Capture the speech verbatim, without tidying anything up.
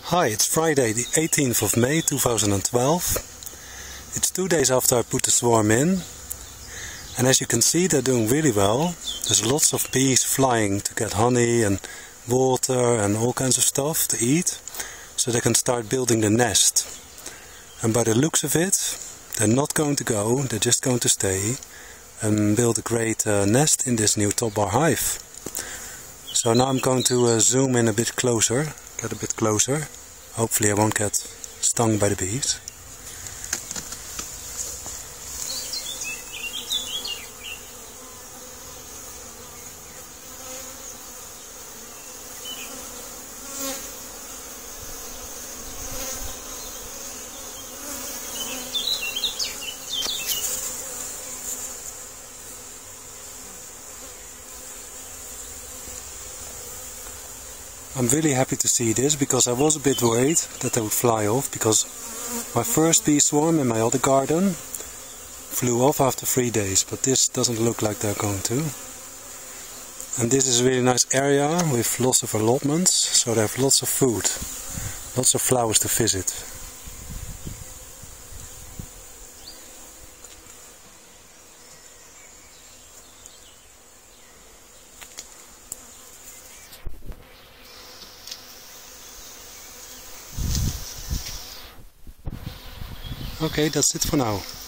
Hi, it's Friday the eighteenth of May two thousand twelve. It's two days after I put the swarm in, and as you can see they're doing really well. There's lots of bees flying to get honey and water and all kinds of stuff to eat, so they can start building the nest. And by the looks of it, they're not going to go, they're just going to stay and build a great uh, nest in this new top bar hive. So now I'm going to uh, zoom in a bit closer, get a bit closer. Hopefully I won't get stung by the bees. I'm really happy to see this, because I was a bit worried that they would fly off, because my first bee swarm in my other garden flew off after three days, but this doesn't look like they're going to. And this is a really nice area with lots of allotments, so they have lots of food, lots of flowers to visit. Okay, that's it for now.